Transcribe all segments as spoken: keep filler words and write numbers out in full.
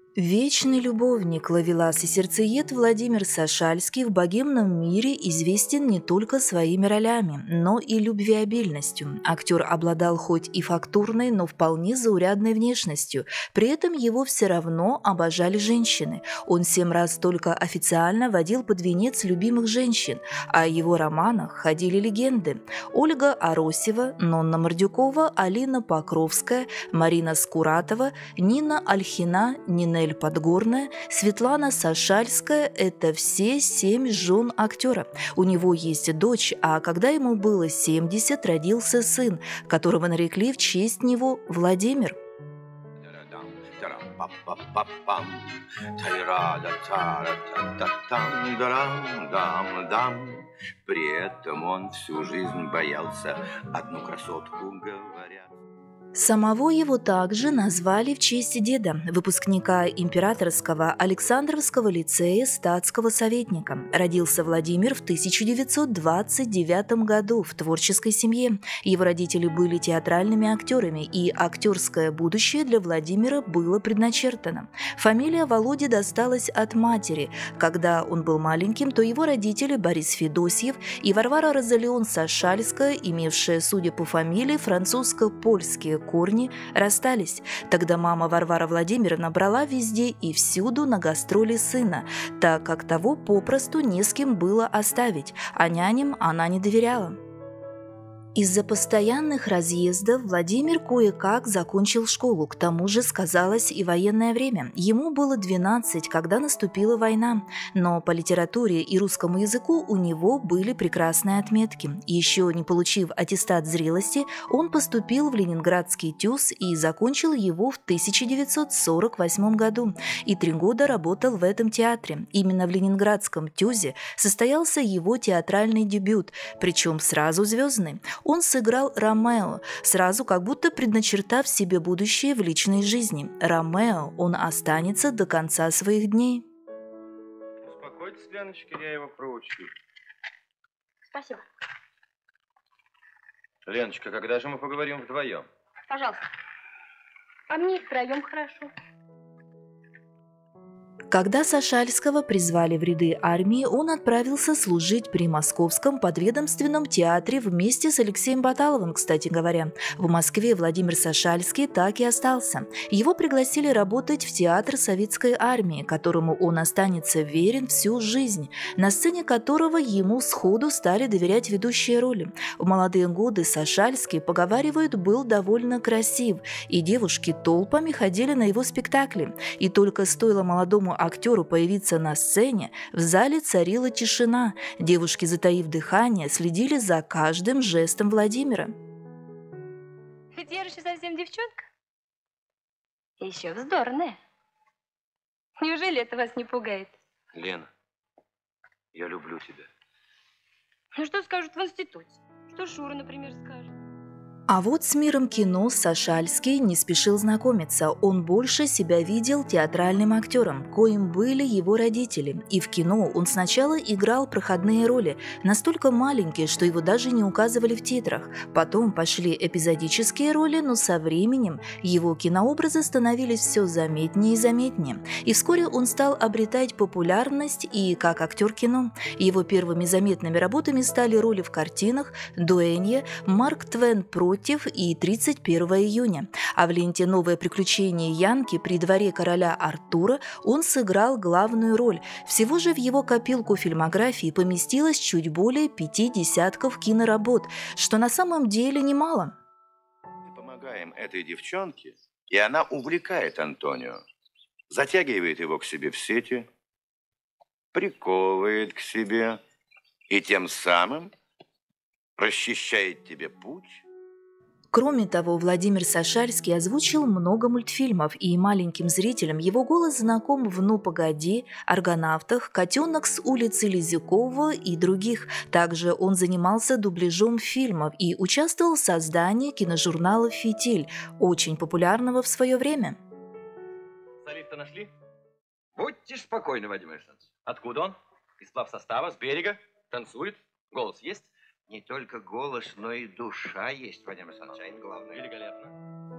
Вечный любовник, ловелас и сердцеед Владимир Сашальский в богемном мире известен не только своими ролями, но и любвеобильностью. Актер обладал хоть и фактурной, но вполне заурядной внешностью. При этом его все равно обожали женщины. Он семь раз только официально водил под венец любимых женщин. О его романах ходили легенды. Ольга Аросева, Нонна Мордюкова, Алина Покровская, Марина Скуратова, Нина Альхина, Нина Подгорная, Светлана Сашальская – это все семь жен актера. У него есть дочь, а когда ему было семьдесят, родился сын, которого нарекли в честь него Владимир. При этом он всю жизнь боялся одну красотку, говорят. Самого его также назвали в честь деда, выпускника Императорского Александровского лицея статского советника. Родился Владимир в тысяча девятьсот двадцать девятом году в творческой семье. Его родители были театральными актерами, и актерское будущее для Владимира было предначертано. Фамилия Володи досталась от матери. Когда он был маленьким, то его родители Борис Федосьев и Варвара Розалион Сашальская, имевшая, судя по фамилии, французско-польские корни, расстались. Тогда мама Варвара Владимировна брала везде и всюду на гастроли сына, так как того попросту не с кем было оставить, а няням она не доверяла. Из-за постоянных разъездов Владимир кое-как закончил школу, к тому же сказалось и военное время. Ему было двенадцать, когда наступила война, но по литературе и русскому языку у него были прекрасные отметки. Еще не получив аттестат зрелости, он поступил в Ленинградский ТЮЗ и закончил его в тысяча девятьсот сорок восьмом году, и три года работал в этом театре. Именно в Ленинградском ТЮЗе состоялся его театральный дебют, причем сразу звездный. Он сыграл Ромео, сразу как будто предначертав себе будущее в личной жизни. Ромео он останется до конца своих дней. Успокойтесь, Леночка, я его проучу. Спасибо. Леночка, когда же мы поговорим вдвоем? Пожалуйста. А мне и втроем хорошо. Когда Сашальского призвали в ряды армии, он отправился служить при Московском подведомственном театре вместе с Алексеем Баталовым, кстати говоря. В Москве Владимир Сашальский так и остался. Его пригласили работать в театр Советской армии, которому он останется верен всю жизнь, на сцене которого ему сходу стали доверять ведущие роли. В молодые годы Сашальский, поговаривают, был довольно красив, и девушки толпами ходили на его спектакли. И только стоило молодому актеру появиться на сцене, в зале царила тишина. Девушки, затаив дыхание, следили за каждым жестом Владимира. Ведь я же еще совсем девчонка. И еще вздорная. Неужели это вас не пугает? Лена, я люблю тебя. Ну что скажут в институте? Что Шура, например, скажет? А вот с миром кино Сашальский не спешил знакомиться. Он больше себя видел театральным актером, коим были его родители. И в кино он сначала играл проходные роли, настолько маленькие, что его даже не указывали в титрах. Потом пошли эпизодические роли, но со временем его кинообразы становились все заметнее и заметнее. И вскоре он стал обретать популярность и как актер кино. Его первыми заметными работами стали роли в картинах «Дуэнье», «Марк Твен против» и тридцать первого июня. А в ленте «Новое приключение Янки» при дворе короля Артура он сыграл главную роль. Всего же в его копилку фильмографии поместилось чуть более пяти десятков киноработ, что на самом деле немало. Мы помогаем этой девчонке, и она увлекает Антонио, затягивает его к себе в сети, приковывает к себе и тем самым расчищает тебе путь. Кроме того, Владимир Сашальский озвучил много мультфильмов, и маленьким зрителям его голос знаком в «Ну, погоди», «Аргонавтах», «Котенок с улицы Лизюкова» и других. Также он занимался дубляжом фильмов и участвовал в создании киножурнала «Фитиль», очень популярного в свое время. Солиста нашли? Будьте спокойны, Владимир Александрович. Откуда он? Из плавсостава, с берега? Танцует? Голос есть? Не только голос, но и душа есть, Владимир Александрович, это главное. Великолепно.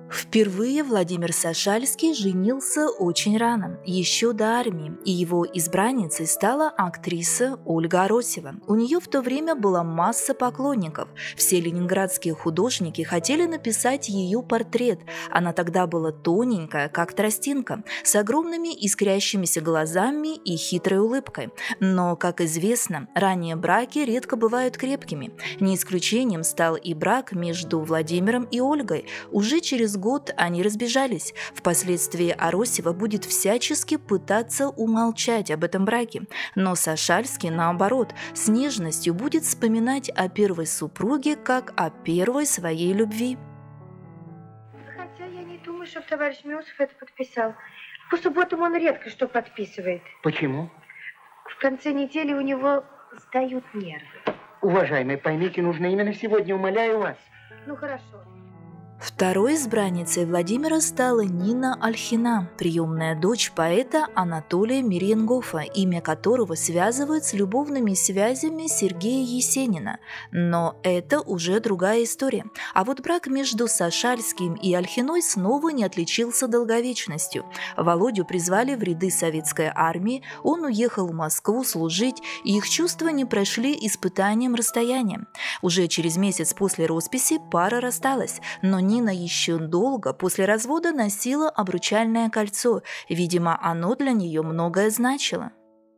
Впервые Владимир Сашальский женился очень рано, еще до армии, и его избранницей стала актриса Ольга Аросева. У нее в то время была масса поклонников. Все ленинградские художники хотели написать ее портрет. Она тогда была тоненькая, как тростинка, с огромными искрящимися глазами и хитрой улыбкой. Но, как известно, ранние браки редко бывают крепкими. Не исключением стал и брак между Владимиром и Ольгой. Уже через год они разбежались. Впоследствии Аросева будет всячески пытаться умолчать об этом браке. Но Сашальский, наоборот, с нежностью будет вспоминать о первой супруге как о первой своей любви. Хотя я не думаю, что товарищ Миусов это подписал. По субботам он редко что подписывает. Почему? В конце недели у него сдают нервы. Уважаемые, поймите, нужно именно сегодня, умоляю вас. Ну, хорошо. Второй избранницей Владимира стала Нина Ольхина, приемная дочь поэта Анатолия Меренгофа, имя которого связывают с любовными связями Сергея Есенина. Но это уже другая история. А вот брак между Сашальским и Ольхиной снова не отличился долговечностью. Володю призвали в ряды советской армии, он уехал в Москву служить, и их чувства не прошли испытанием расстояния. Уже через месяц после росписи пара рассталась, но Нина еще долго после развода носила обручальное кольцо. Видимо, оно для нее многое значило.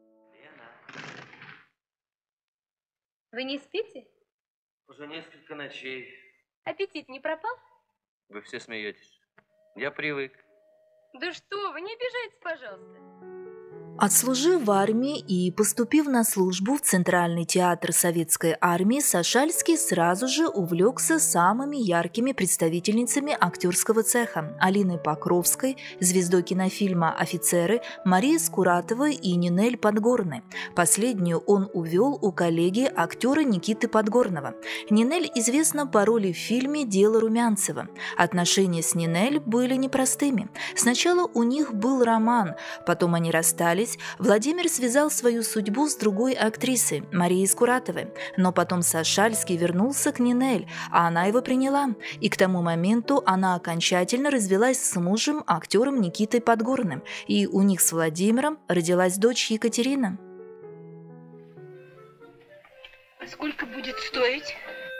Вы не спите? Уже несколько ночей. Аппетит не пропал? Вы все смеетесь. Я привык. Да что вы, не обижайтесь, пожалуйста. Отслужив в армии и поступив на службу в Центральный театр Советской армии, Сашальский сразу же увлекся самыми яркими представительницами актерского цеха – Алиной Покровской, звездой кинофильма «Офицеры», Марией Скуратовой и Нинель Подгорной. Последнюю он увел у коллеги актера Никиты Подгорного. Нинель известна по роли в фильме «Дело Румянцева». Отношения с Нинель были непростыми. Сначала у них был роман, потом они расстались. Владимир связал свою судьбу с другой актрисой, Марией Скуратовой. Но потом Сашальский вернулся к Нинель, а она его приняла. И к тому моменту она окончательно развелась с мужем, актером Никитой Подгорным. И у них с Владимиром родилась дочь Екатерина. А сколько будет стоить?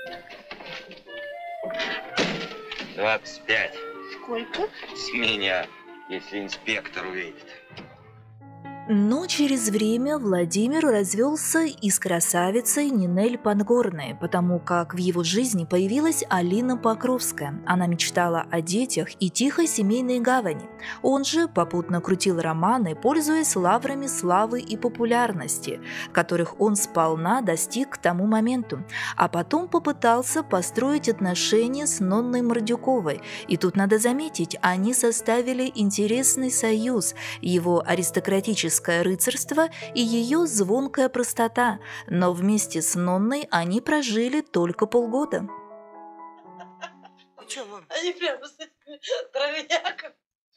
двадцать пять. Сколько? С меня, если инспектор увидит. Но через время Владимир развелся и с красавицей Нинель Подгорной, потому как в его жизни появилась Алина Покровская. Она мечтала о детях и тихой семейной гавани. Он же попутно крутил романы, пользуясь лаврами славы и популярности, которых он сполна достиг к тому моменту. А потом попытался построить отношения с Нонной Мордюковой. И тут надо заметить, они составили интересный союз. Его аристократический рыцарство и ее звонкая простота, но вместе с Нонной они прожили только полгода. Они прямо с этими травяняками.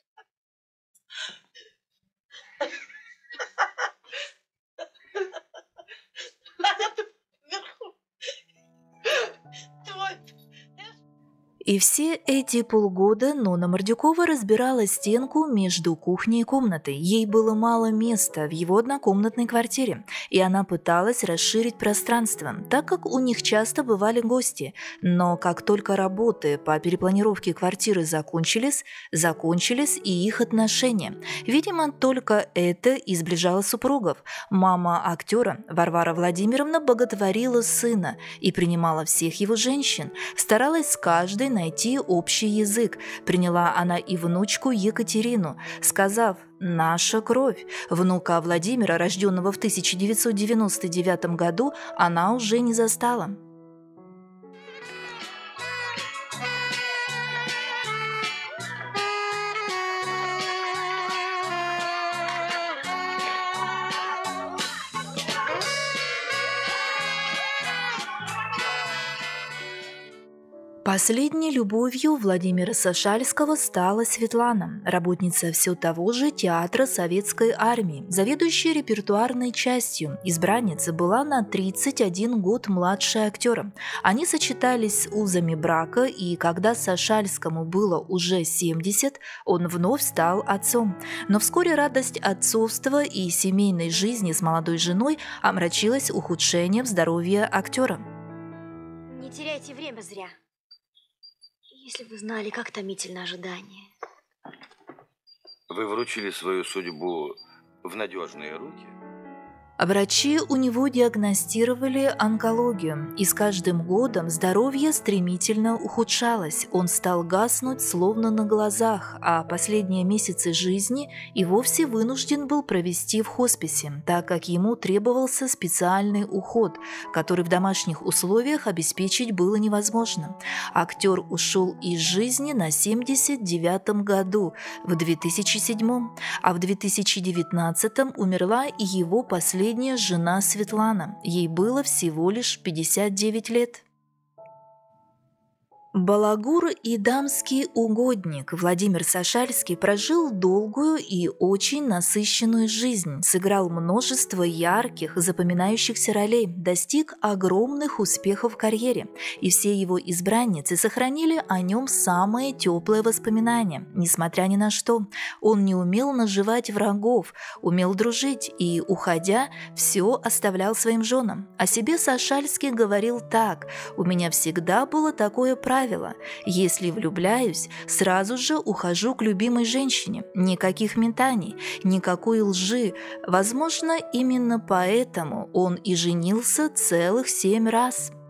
И все эти полгода Нонна Мордюкова разбирала стенку между кухней и комнатой. Ей было мало места в его однокомнатной квартире, и она пыталась расширить пространство, так как у них часто бывали гости. Но как только работы по перепланировке квартиры закончились, закончились и их отношения. Видимо, только это и сближало супругов. Мама актера Варвара Владимировна боготворила сына и принимала всех его женщин, старалась с каждой найти общий язык. Приняла она и внучку Екатерину, сказав «наша кровь». Внука Владимира, рожденного в тысяча девятьсот девяносто девятом году, она уже не застала. Последней любовью Владимира Сашальского стала Светлана, работница все того же театра Советской Армии, заведующая репертуарной частью. Избранница была на тридцать один год младше актера. Они сочетались с узами брака, и когда Сашальскому было уже семьдесят, он вновь стал отцом. Но вскоре радость отцовства и семейной жизни с молодой женой омрачилась ухудшением здоровья актера. Не теряйте время зря. Если бы знали, как томительно ожидание. Вы вручили свою судьбу в надежные руки? Врачи у него диагностировали онкологию, и с каждым годом здоровье стремительно ухудшалось. Он стал гаснуть словно на глазах, а последние месяцы жизни и вовсе вынужден был провести в хосписе, так как ему требовался специальный уход, который в домашних условиях обеспечить было невозможно. Актер ушел из жизни на семьдесят девятом году, в две тысячи седьмом, а в две тысячи девятнадцатом умерла и его последняя жена Светлана. Ей было всего лишь пятьдесят девять лет. Балагур и дамский угодник Владимир Сашальский прожил долгую и очень насыщенную жизнь, сыграл множество ярких, запоминающихся ролей, достиг огромных успехов в карьере, и все его избранницы сохранили о нем самые теплые воспоминания. Несмотря ни на что, он не умел наживать врагов, умел дружить и, уходя, все оставлял своим женам. О себе Сашальский говорил так: «У меня всегда было такое правило. Если влюбляюсь, сразу же ухожу к любимой женщине. Никаких метаний, никакой лжи. Возможно, именно поэтому он и женился целых семь раз».